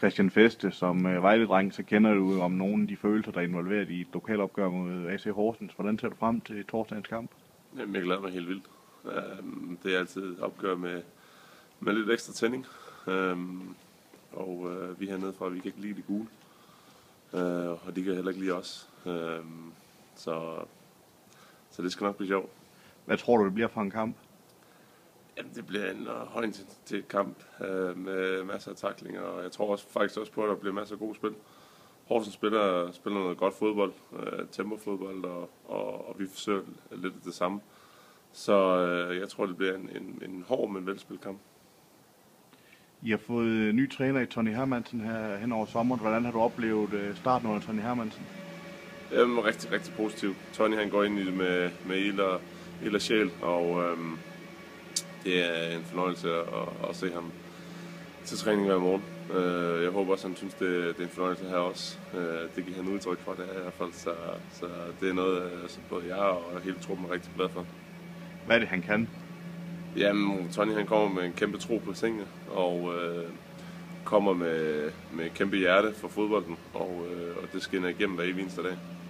Christian Feste, som Vejle-dreng, så kender du om nogle af de følelser, der er involveret i et lokalopgør mod AC Horsens. Hvordan ser du frem til torsdagens kamp? Jamen, jeg glæder mig helt vildt. Det er altid et opgør med lidt ekstra tænding. Vi hernede fra, vi kan ikke lide det gule. Og de kan heller ikke lide os. Så det skal nok blive sjovt. Hvad tror du, det bliver for en kamp? Jamen, det bliver en højintensitet kamp med masser af tacklinger, og jeg tror faktisk også på, at der bliver masser af gode spil. Horsens spiller noget godt fodbold, tempofodbold, og vi forsøger lidt det samme. Så jeg tror, det bliver en hård, men velspillet kamp. I har fået ny træner i Tony Hermansen her hen over sommeren. Hvordan har du oplevet starten under Tony Hermansen? Rigtig, rigtig positivt. Tony han går ind i det med ild og sjæl, og det er en fornøjelse at se ham til træning hver morgen. Jeg håber også, at han synes, det er en fornøjelse her også. Det giver han udtryk for det her i hvert fald, så det er noget, som både jeg og hele truppen er rigtig glad for. Hvad er det, han kan? Jamen, Tony han kommer med en kæmpe tro på tingene, og kommer med kæmpe hjerte for fodbolden, og det skinner igennem hver eneste dag.